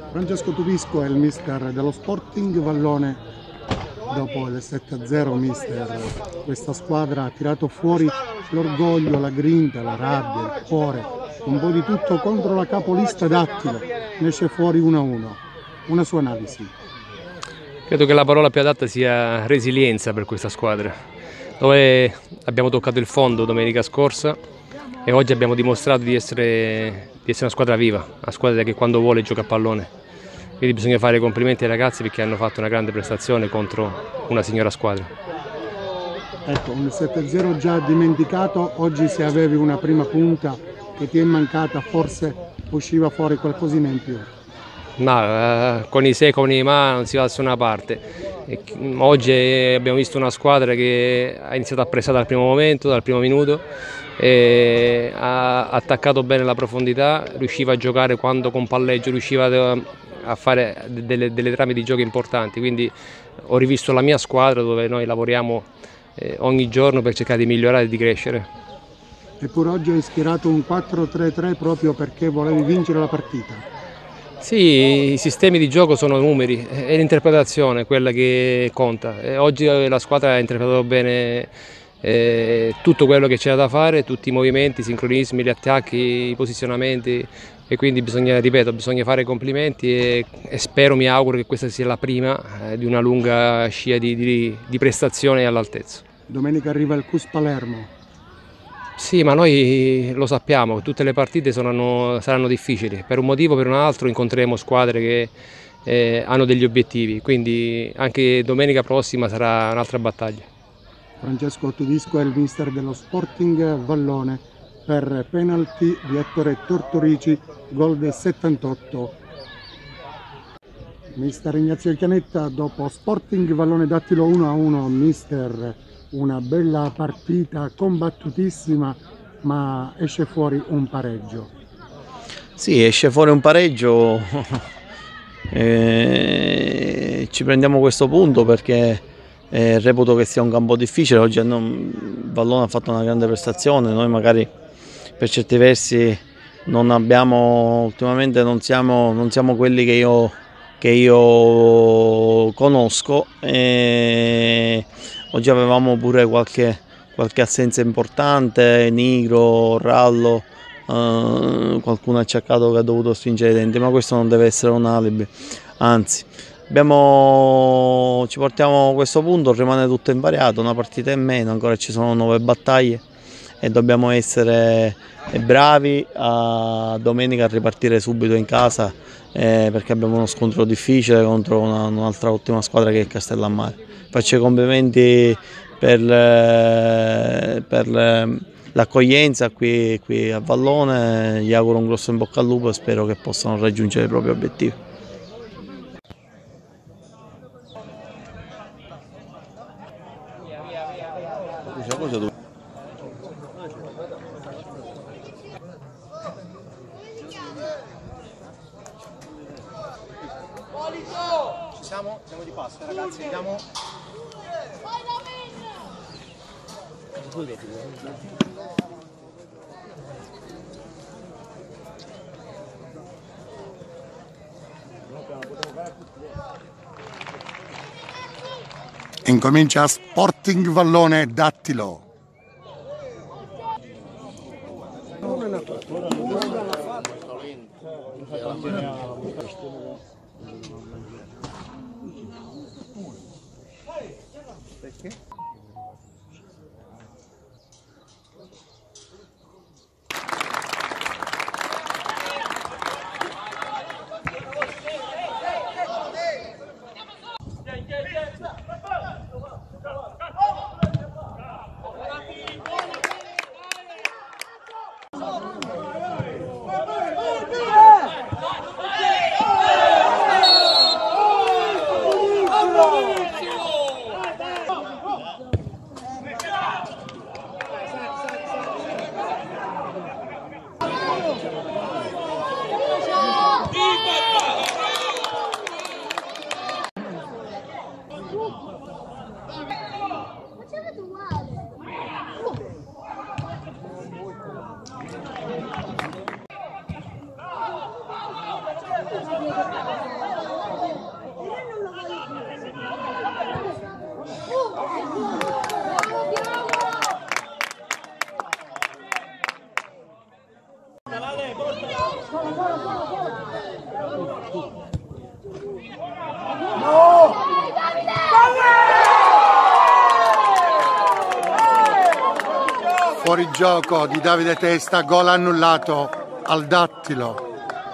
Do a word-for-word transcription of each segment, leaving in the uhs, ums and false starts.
Francesco Tupisco è il mister dello Sporting Vallone. Dopo il sette a zero, mister, questa squadra ha tirato fuori l'orgoglio, la grinta, la rabbia, il cuore, un po' di tutto contro la capolista Dattilo. Ne esce fuori uno a uno. Una sua analisi. Credo che la parola più adatta sia resilienza per questa squadra, dove abbiamo toccato il fondo domenica scorsa e oggi abbiamo dimostrato di essere, di essere una squadra viva, una squadra che quando vuole gioca a pallone. Quindi bisogna fare i complimenti ai ragazzi perché hanno fatto una grande prestazione contro una signora squadra. Ecco, un sette a zero già dimenticato, oggi se avevi una prima punta che ti è mancata forse usciva fuori qualcosina in più. No, eh, con i se, con i ma non si va da nessuna parte. E, oggi abbiamo visto una squadra che ha iniziato a pressare dal primo momento, dal primo minuto, e ha attaccato bene la profondità, riusciva a giocare quando con palleggio, riusciva a fare delle, delle trame di gioco importanti. Quindi ho rivisto la mia squadra dove noi lavoriamo eh, ogni giorno per cercare di migliorare e di crescere. Eppure oggi hai ispirato un quattro tre tre proprio perché volevi vincere la partita. Sì, i sistemi di gioco sono numeri, è l'interpretazione quella che conta. E oggi la squadra ha interpretato bene eh, tutto quello che c'era da fare, tutti i movimenti, i sincronismi, gli attacchi, i posizionamenti, e quindi bisogna, ripeto, bisogna fare complimenti e, e spero, mi auguro che questa sia la prima eh, di una lunga scia di, di, di prestazioni all'altezza. Domenica arriva il C U S Palermo. Sì, ma noi lo sappiamo, tutte le partite saranno, saranno difficili, per un motivo o per un altro incontreremo squadre che eh, hanno degli obiettivi, quindi anche domenica prossima sarà un'altra battaglia. Francesco Tupisco è il mister dello Sporting Vallone per penalty di Ettore Tortorici, gol del settantotto. Mister Ignazio Chianetta, dopo Sporting Vallone Dattilo uno a uno, mister, una bella partita combattutissima, ma esce fuori un pareggio. Sì, esce fuori un pareggio, e ci prendiamo questo punto perché eh, reputo che sia un campo difficile. Oggi non, Vallone ha fatto una grande prestazione, noi magari per certi versi non abbiamo, ultimamente non siamo, non siamo quelli che io, che io conosco. E oggi avevamo pure qualche, qualche assenza importante, Nigro, Rallo, eh, qualcuno ha cercato che ha dovuto stringere i denti, ma questo non deve essere un alibi, anzi abbiamo, ci portiamo a questo punto, rimane tutto invariato, una partita in meno, ancora ci sono nove battaglie e dobbiamo essere bravi a domenica a ripartire subito in casa eh, perché abbiamo uno scontro difficile contro un'altra ottima squadra che è Castellammare. Faccio i complimenti per, per l'accoglienza qui, qui a Vallone, gli auguro un grosso in bocca al lupo e spero che possano raggiungere i propri obiettivi. Ci siamo? Siamo di passo, ragazzi, vediamo. Incomincia Sporting Vallone Dattilo. Perché? Fuori gioco di Davide Testa, gol annullato al Dattilo.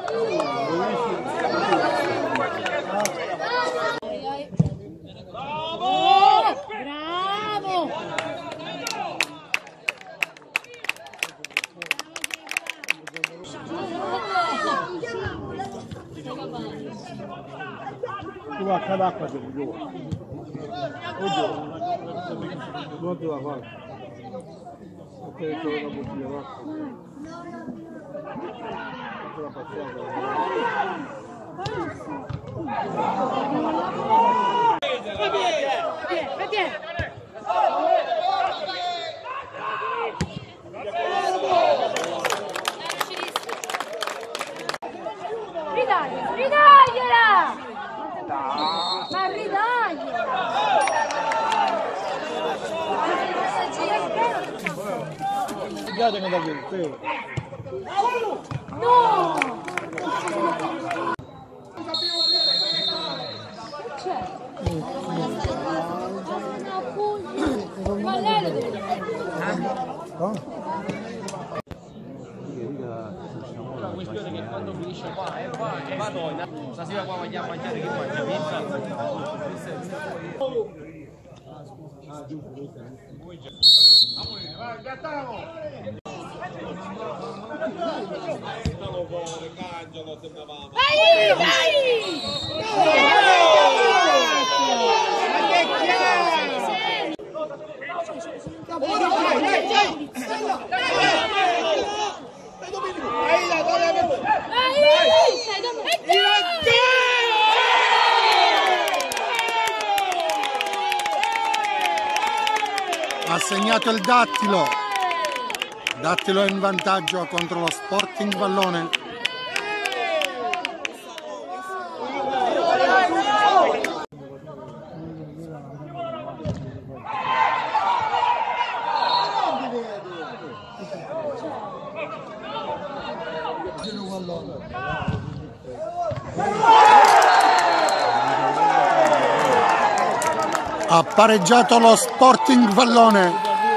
Ridagliela! Ridagliela! Ma ridagliela! No! C'è? Ma lei lo deve La questione è che quando finisce qua e qua e vado stasera qua vogliamo mangiare che mangia pizza. Vai, vai! Ha segnato il Dattilo. Dattilo è in vantaggio contro lo Sporting Vallone. Ha pareggiato lo Sporting Vallone.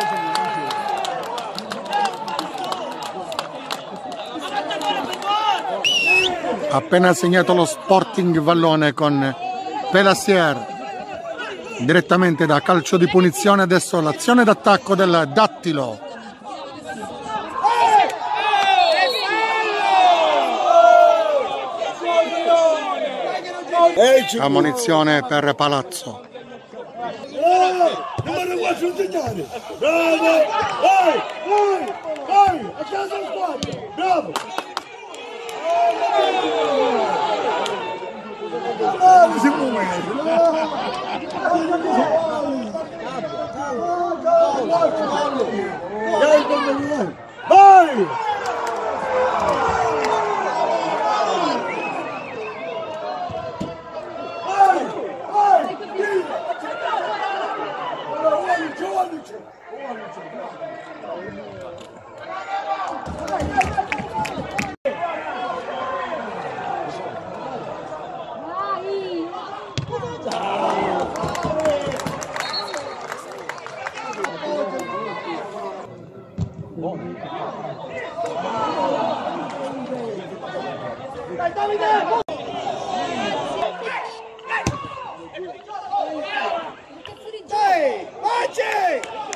Ha appena segnato lo Sporting Vallone con Pelassier direttamente da calcio di punizione. Adesso l'azione d'attacco del Dattilo. Ammonizione per Palazzo. Bravo! Vai! Vai! Vai! A casa la squadra! Bravo! Bravo, si può mettere! Vai! Dai Davide! Dai! Vai!